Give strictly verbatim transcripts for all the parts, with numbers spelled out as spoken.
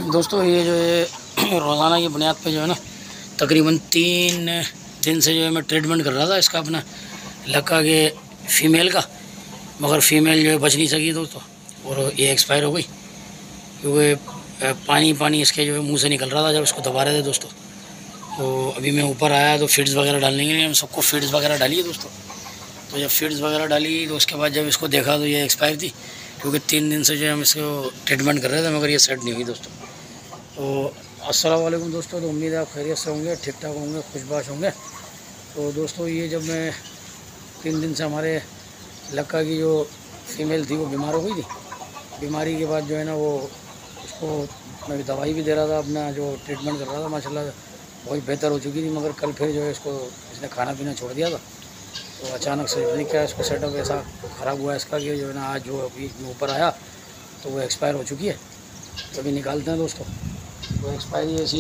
दोस्तों ये जो है रोज़ाना की बुनियाद पे जो है ना तकरीबन तीन दिन से जो है मैं ट्रीटमेंट कर रहा था इसका अपना लक्का के फ़ीमेल का, मगर फ़ीमेल जो है बच नहीं सकी दोस्तों, और ये एक्सपायर हो गई क्योंकि पानी पानी इसके जो है मुंह से निकल रहा था जब इसको दबा रहे थे दोस्तों। तो अभी मैं ऊपर आया तो फीड्स वगैरह डालने के लिए हम सबको फीड्स वगैरह डाली है दोस्तों। तो जब फीड्स वगैरह डाली तो उसके बाद जब इसको देखा तो ये एक्सपायर थी, क्योंकि तीन दिन से जो है हम इसको ट्रीटमेंट कर रहे थे मगर ये सेट नहीं हुई दोस्तों। तो अस्सलाम वालेकुम दोस्तों, तो उम्मीद है आप खैरियत से होंगे, ठीक ठाक होंगे, खुशबाश होंगे। तो दोस्तों ये जब मैं तीन दिन से हमारे लक्का की जो फीमेल थी वो बीमार हो गई थी, बीमारी के बाद जो है ना वो उसको मैं दवाई भी दे रहा था, अपना जो ट्रीटमेंट कर रहा था माशाल्लाह बहुत बेहतर हो चुकी थी, मगर कल फिर जो है इसको इसने खाना पीना छोड़ दिया था। तो अचानक से नहीं क्या इसको सेटअप ऐसा ख़राब हुआ इसका कि जो है ना आज जो अभी ऊपर आया तो वो एक्सपायर हो चुकी है। तो अभी निकालते हैं दोस्तों। तो एक्सपायरी ऐसी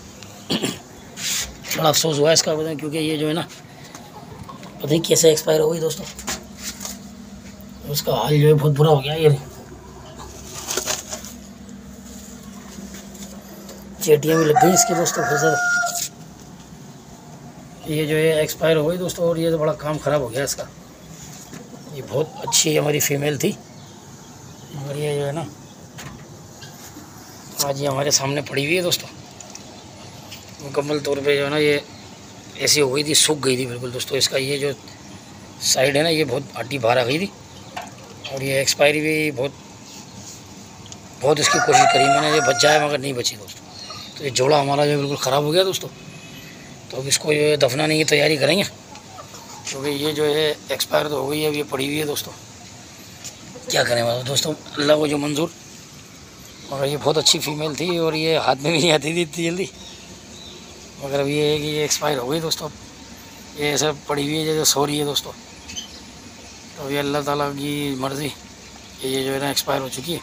बड़ा अफसोस हुआ इसका पता, क्योंकि ये जो है ना पता नहीं कैसे एक्सपायर हो गई दोस्तों। उसका हाल जो है बहुत बुरा हो गया, ये चेटियाँ भी लग गई इसकी दोस्तों फिर से। ये जो है एक्सपायर हो गई दोस्तों, और ये तो बड़ा काम ख़राब हो गया इसका। ये बहुत अच्छी हमारी फीमेल थी, मगर ये जो है ना आज ये हमारे सामने पड़ी हुई है दोस्तों। मुकम्मल तौर पे जो है ना ये ऐसी हो गई थी, सूख गई थी बिल्कुल दोस्तों। इसका ये जो साइड है ना ये बहुत हड्डी बाहर आ गई थी, और ये एक्सपायरी भी बहुत बहुत इसकी कोशिश करी मैंने, ये बच जाए मगर नहीं बची दोस्तों। तो ये जोड़ा हमारा जो बिल्कुल ख़राब हो गया दोस्तों। तो अब इसको जो है दफनाने की तैयारी करेंगे, क्योंकि ये जो है एक्सपायर तो हो गई है, अब ये पड़ी हुई है दोस्तों। क्या करें दोस्तों, अल्लाह को जो मंजूर। मगर ये बहुत अच्छी फीमेल थी और ये हाथ में भी नहीं आती थी इतनी जल्दी, मगर अब ये है कि ये एक्सपायर हो गई दोस्तों। ये ऐसे पड़ी हुई है जैसे सो रही है दोस्तों। तो ये अल्लाह ताला की मर्ज़ी, ये जो है ना एक्सपायर हो चुकी है।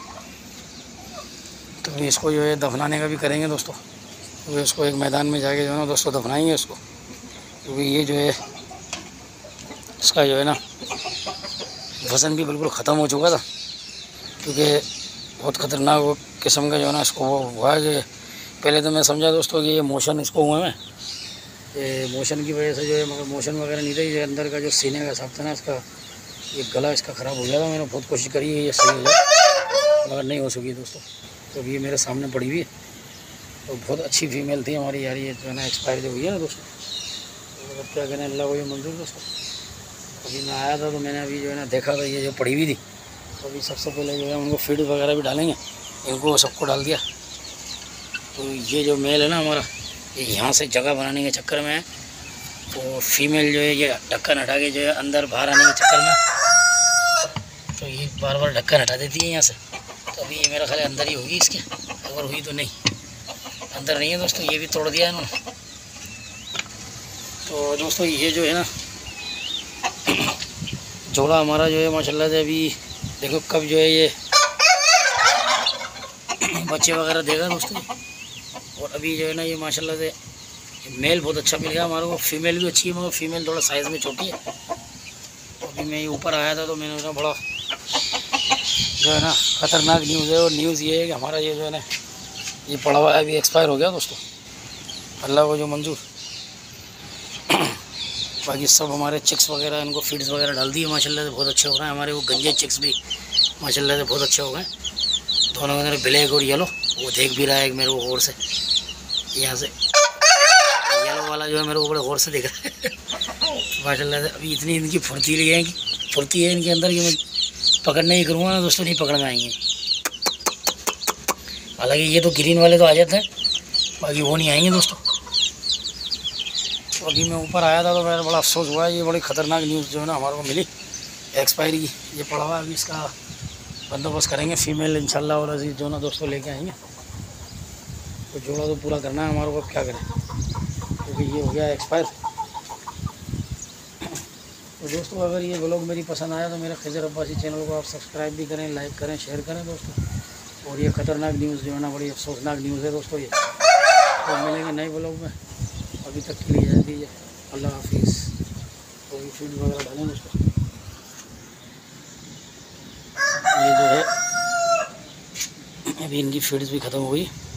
तो इसको जो है दफनाने का भी करेंगे दोस्तों। तो इसको एक मैदान में जाके जो है ना दोस्तों दफनाएंगे इसको, क्योंकि ये जो है इसका जो है ना वज़न भी बिल्कुल ख़त्म हो चुका था, क्योंकि बहुत ख़तरनाक किस्म का जो है ना इसको वो हुआ है कि पहले तो मैं समझा दोस्तों कि ये मोशन इसको हुए हैं, ये मोशन की वजह से जो है, मगर मोशन वगैरह नहीं था। ये अंदर का जो सीने का हिसाब था ना इसका, ये गला इसका ख़राब हो गया था। मैंने बहुत कोशिश करी है ये सही हो जाए, मगर नहीं हो सकी दोस्तों। तो ये मेरे सामने पड़ी हुई है। तो बहुत अच्छी फीमेल थी हमारी यार, ये जो है ना एक्सपायर जो हुई है ना दोस्तों। तो अब क्या करें, अल्लाह को ये मंजूर दोस्तों। अभी मैं आया था तो मैंने अभी जो है ना देखा था ये जो पड़ी हुई थी, तो अभी सबसे पहले जो है उनको फीड वगैरह भी डालेंगे, इनको सबको डाल दिया। तो ये जो मेल है ना हमारा, ये यहाँ से जगह बनाने के चक्कर में है, तो फीमेल जो है ये ढक्कन हटा के जो है अंदर बाहर आने के चक्कर में, तो ये बार बार ढक्कन हटा देती है यहाँ से। तो अभी ये मेरा ख्याल अंदर ही होगी इसके, अगर हुई तो नहीं, अंदर नहीं है दोस्तों। ये भी तोड़ दिया है इन्होंने। तो दोस्तों ये जो है ना जोड़ा हमारा जो है माशाल्लाह से अभी देखो कब जो है ये बच्चे वगैरह देगा दोस्तों। और अभी जो है ना ये माशाल्लाह से मेल बहुत अच्छा मिल गया हमारे को, फीमेल भी अच्छी है मगर फीमेल थोड़ा साइज़ में छोटी है। तो अभी मैं ये ऊपर आया था तो मैंने उसका बड़ा जो है ना ख़तरनाक न्यूज़ है, और न्यूज़ ये है कि हमारा ये जो है ना ये पड़ा हुआ है अभी एक्सपायर हो गया दोस्तों, अल्लाह को जो मंजूर। बाकी सब हमारे चिक्स वगैरह इनको फीड्स वगैरह डाल दिए माशाल्लाह से, बहुत अच्छे हो गए हमारे। वो गंजे चिक्स भी माशाल्लाह से बहुत अच्छे हो गए, दोनों मेरे ब्लैक और येलो। वो देख भी रहा है मेरे को गौर से, यहाँ से येलो वाला जो है मेरे को बड़े गौर से देख रहा है माशाल्लाह से। अभी इतनी इनकी फुर्तीली है, फुर्ती है इनके अंदर कि मैं पकड़ने ही करूँगा ना दोस्तों, नहीं पकड़ में आएंगे। हालांकि ये तो ग्रीन वाले तो आ जाते हैं, बाकी वो नहीं आएंगे दोस्तों। तो अभी मैं ऊपर आया था तो मेरा बड़ा अफसोस हुआ, ये बड़ी ख़तरनाक न्यूज़ जो है ना हमारे को मिली एक्सपायरी की। ये पड़ा हुआ है, अभी इसका बंदोबस्त करेंगे फीमेल इंशाल्लाह, और अजीज जो ना दोस्तों लेके आएंगे। तो जोड़ा तो पूरा करना है हमारे को, अब क्या करें, क्योंकि ये हो गया एक्सपायर। तो दोस्तों अगर ये व्लॉग मेरी पसंद आया तो मेरे खिज़र अब्बासी चैनल को आप सब्सक्राइब भी करें, लाइक करें, शेयर करें दोस्तों। और ये ख़तरनाक न्यूज़ जो है ना बड़ी अफसोसनाक न्यूज़ है दोस्तों ये। तो मिलेंगे नए व्लॉग में, अभी तक के लिए इजाज़त दीजिए, अल्लाह हाफिज़। तो ये फीड वगैरह डालें दोस्तों। ये जो है अभी इनकी फीड्स भी ख़त्म हो गई।